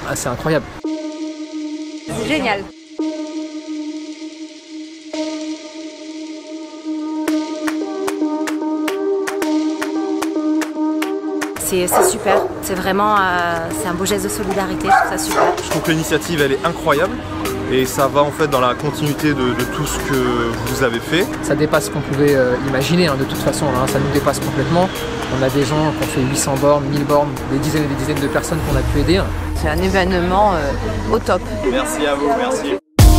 c'est incroyable. Génial. C'est super, c'est vraiment c'est un beau geste de solidarité, je trouve ça super. Je trouve que l'initiative elle est incroyable et ça va en fait dans la continuité de tout ce que vous avez fait. Ça dépasse ce qu'on pouvait imaginer de toute façon, ça nous dépasse complètement. On a des gens qui ont fait 800 bornes, 1000 bornes, des dizaines et des dizaines de personnes qu'on a pu aider. C'est un événement au top. Merci à vous, merci.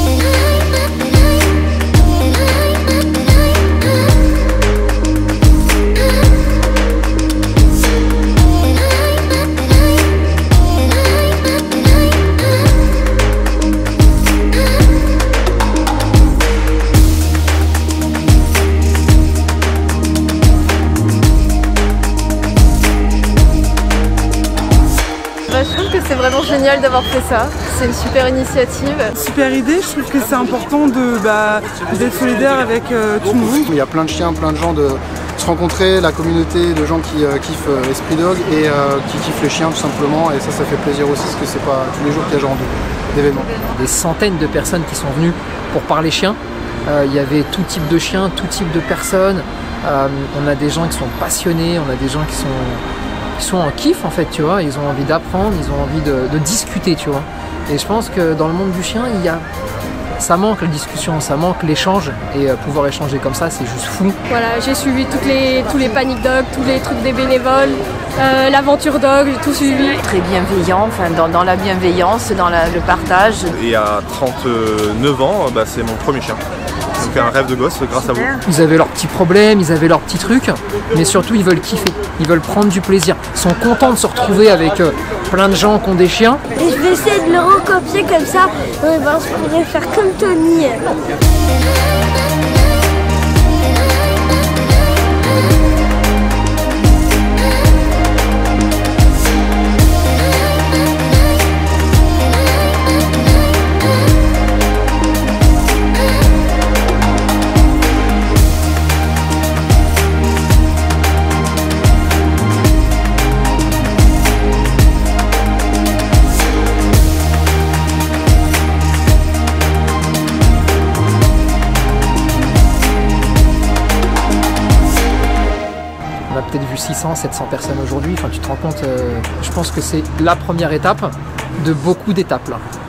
Je trouve que c'est vraiment génial d'avoir fait ça, c'est une super initiative. Super idée, je trouve que c'est important d'être solidaire avec tout le monde. Il y a plein de chiens, plein de gens de se rencontrer, la communauté de gens qui kiffent Esprit Dog et qui kiffent les chiens tout simplement, et ça fait plaisir aussi parce que c'est pas tous les jours qu'il y a ce genre d'événements. Des centaines de personnes qui sont venues pour parler chiens. Il y avait tout type de chiens, tout type de personnes. On a des gens qui sont passionnés, on a des gens qui sont en kiff en fait, tu vois, ils ont envie d'apprendre, ils ont envie de discuter, tu vois. Et je pense que dans le monde du chien, ça manque la discussion, ça manque l'échange, et pouvoir échanger comme ça, c'est juste fou. Voilà, j'ai suivi tous les panic dogs, tous les trucs des bénévoles, l'aventure dog, j'ai tout suivi. Très bienveillant, dans la bienveillance, dans le partage. Et à 39 ans, c'est mon premier chien. Donc un rêve de gosse grâce à vous. Ils avaient leurs petits problèmes, ils avaient leurs petits trucs, mais surtout ils veulent kiffer, ils veulent prendre du plaisir. Ils sont contents de se retrouver avec plein de gens qui ont des chiens. Et je vais essayer de le recopier comme ça, je pourrais faire comme Tony. On a peut-être vu 600, 700 personnes aujourd'hui, tu te rends compte, je pense que c'est la première étape de beaucoup d'étapes là.